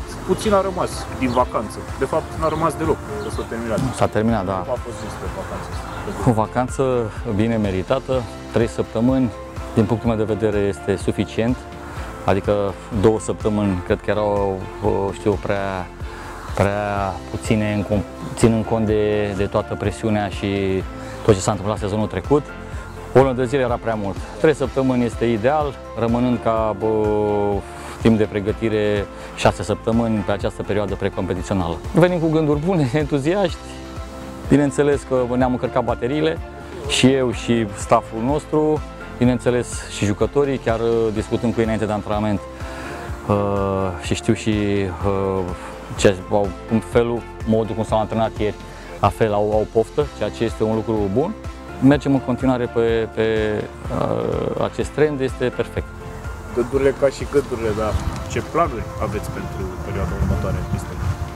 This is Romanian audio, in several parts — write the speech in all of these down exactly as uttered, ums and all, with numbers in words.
puțin a rămas din vacanță. De fapt, n-a rămas deloc, că s-a terminat. S-a terminat, da. Cum a fost despre vacanță? O vacanță bine meritată, trei săptămâni, din punctul meu de vedere, este suficient. Adică două săptămâni, cred că erau, știu, prea, prea puține, ținând cont de, de toată presiunea și tot ce s-a întâmplat sezonul trecut. O lună de zile era prea mult. Trei săptămâni este ideal, rămânând ca bă, timp de pregătire șase săptămâni pe această perioadă precompetițională. Venim cu gânduri bune, entuziaști. Bineînțeles că ne-am încărcat bateriile, și eu și stafful nostru, bineînțeles și jucătorii, chiar discutând cu ei înainte de antrenament uh, și știu și uh, ce, au, în felul, modul cum s-au antrenat ieri, la fel au, au poftă, ceea ce este un lucru bun. Mergem în continuare pe, pe uh, acest trend, este perfect. Gândurile ca și gândurile, dar ce planuri aveți pentru perioada următoare în pistă?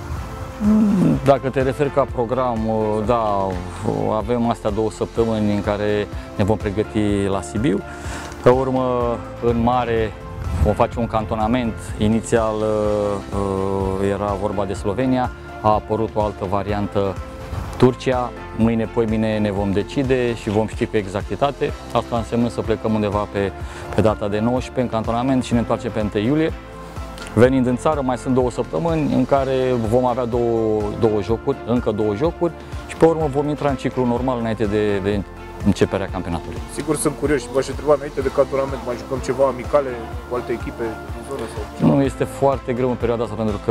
Dacă te referi ca program, da, avem astea două săptămâni în care ne vom pregăti la Sibiu. Pe urmă, în mare, vom face un cantonament. Inițial era vorba de Slovenia, a apărut o altă variantă, Turcia. Mâine, poimine ne vom decide și vom ști cu exactitate. Asta înseamnă să plecăm undeva pe, pe data de nouăsprezece în cantonament și ne întoarcem pe întâi iulie. Venind în țară, mai sunt două săptămâni în care vom avea două, două jocuri, încă două jocuri și pe urmă vom intra în ciclu normal înainte de, de începerea campionatului. Sigur sunt curios și v-aș întreba înainte de cantonament, mai jucăm ceva amicale cu alte echipe din zonă? Sau nu, este foarte greu în perioada asta pentru că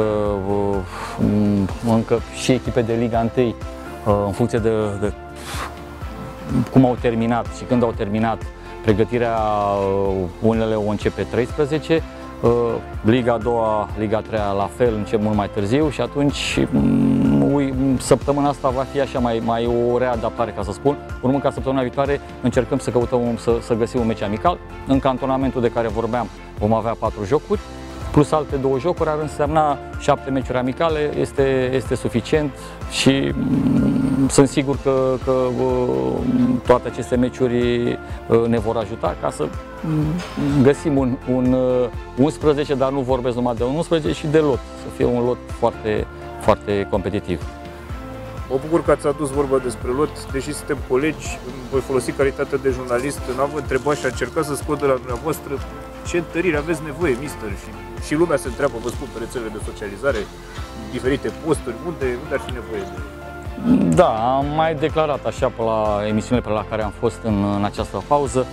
uh, încă și echipe de Liga unu, uh, în funcție de, de cum au terminat și când au terminat pregătirea, uh, unele o începe treisprezece, Liga a doua, Liga a treia la fel, încep mult mai târziu și atunci ui, săptămâna asta va fi așa mai, mai o readaptare, ca să spun. Urmând ca săptămâna viitoare încercăm să căutăm, să, să găsim un meci amical. În cantonamentul de care vorbeam vom avea patru jocuri, plus alte două jocuri, ar însemna șapte meciuri amicale, este, este suficient și mm, sunt sigur că, că toate aceste meciuri ne vor ajuta ca să găsim un, un unsprezece, dar nu vorbesc numai de un unsprezece, și de lot, să fie un lot foarte, foarte competitiv. Mă bucur că ați adus vorba despre lot, deși suntem colegi, voi folosi calitatea de jurnalist în a vă întreba și a încerca să scot de la dumneavoastră ce întăriri aveți nevoie, mister, și, și lumea se întreabă, vă spun, pe rețelele de socializare, diferite posturi, unde, unde ar fi nevoie de... Da, am mai declarat așa pe la emisiunile pe la care am fost în, în această pauză.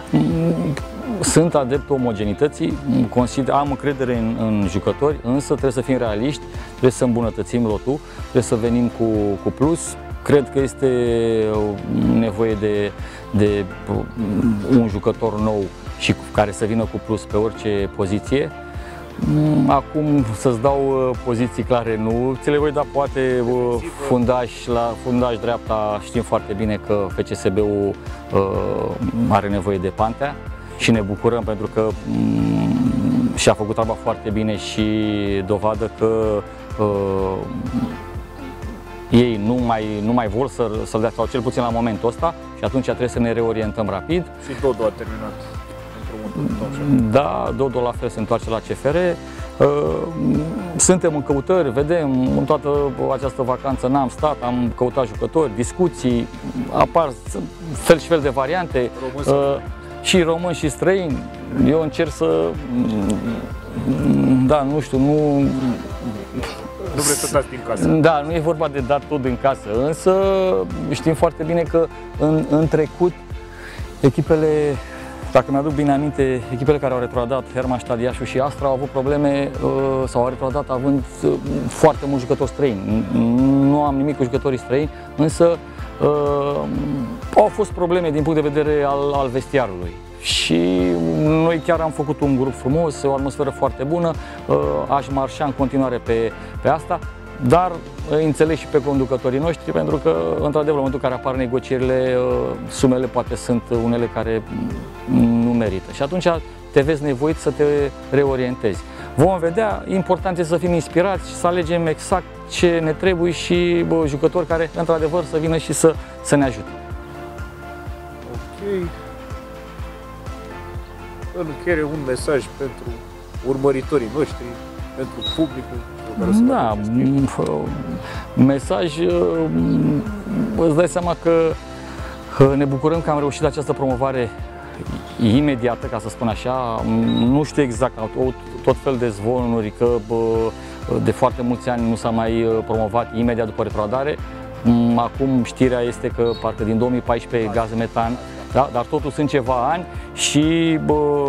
Sunt adeptul omogenității, consider, am încredere în, în jucători, însă trebuie să fim realiști, trebuie să îmbunătățim lotul, trebuie să venim cu, cu plus. Cred că este nevoie de, de un jucător nou și care să vină cu plus pe orice poziție. Acum să-ți dau poziții clare, nu ți le voi da, poate fundaș, la fundaș dreapta știm foarte bine că F C S B-ul are nevoie de Pantea și ne bucurăm pentru că și-a făcut treaba foarte bine și dovadă că uh, ei nu mai, nu mai vor să, să-l dea, sau cel puțin la momentul ăsta, și atunci trebuie să ne reorientăm rapid. Și Dodo a terminat. Da, Dodo la fel se întoarce la C F R. Suntem în căutări, vedem, în toată această vacanță n-am stat, am căutat jucători, discuții, apar fel și fel de variante, Român și români și străini. Eu încerc să, da, nu știu, nu... Nu vreți să dați din casă. Da, nu e vorba de dat tot din casă, însă știm foarte bine că în, în trecut echipele, dacă mi-aduc bine aminte, echipele care au retrogradat, Hermannstadt, Iașu și Astra, au avut probleme sau au retrogradat având foarte mulți jucători străini. Nu am nimic cu jucătorii străini, însă au fost probleme din punct de vedere al, al vestiarului. Și noi chiar am făcut un grup frumos, o atmosferă foarte bună, aș marșa în continuare pe, pe asta, dar înțeleg și pe conducătorii noștri, pentru că, într-adevăr, în momentul în care apar negocierile, sumele poate sunt unele care nu merită. Și atunci te vezi nevoit să te reorientezi. Vom vedea, important este să fim inspirați și să alegem exact ce ne trebuie și bă, jucători care, într-adevăr, să vină și să, să ne ajute. Ok. În încheiere, un mesaj pentru urmăritorii noștri, pentru publicul care o să Da, mesaj, îți dai seama că ne bucurăm că am reușit această promovare imediată, ca să spun așa. Nu știu exact, tot fel de zvonuri că de foarte mulți ani nu s-a mai promovat imediat după retrogradare. Acum știrea este că parcă din două mii paisprezece gaz metan, da? Dar totul sunt ceva ani și bă,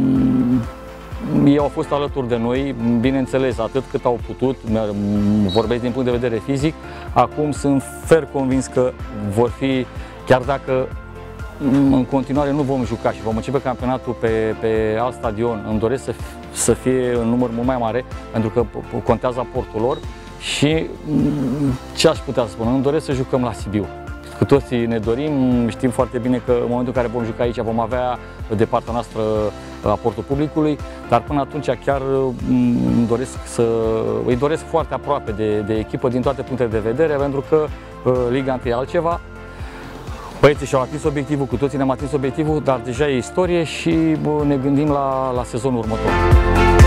ei au fost alături de noi, bineînțeles, atât cât au putut, vorbesc din punct de vedere fizic. Acum sunt fer convins că vor fi, chiar dacă în continuare nu vom juca și vom începe campionatul pe, pe alt stadion, îmi doresc să, să fie în număr mult mai mare, pentru că contează aportul lor. Și ce aș putea să spun? Îmi doresc să jucăm la Sibiu. Cu toții ne dorim, știm foarte bine că în momentul în care vom juca aici vom avea de partea noastră aportul publicului, dar până atunci chiar îmi doresc să, îi doresc foarte aproape de, de echipă din toate punctele de vedere, pentru că Liga unu e altceva. Băieții și-au atins obiectivul, cu toții ne-am atins obiectivul, dar deja e istorie și ne gândim la, la sezonul următor.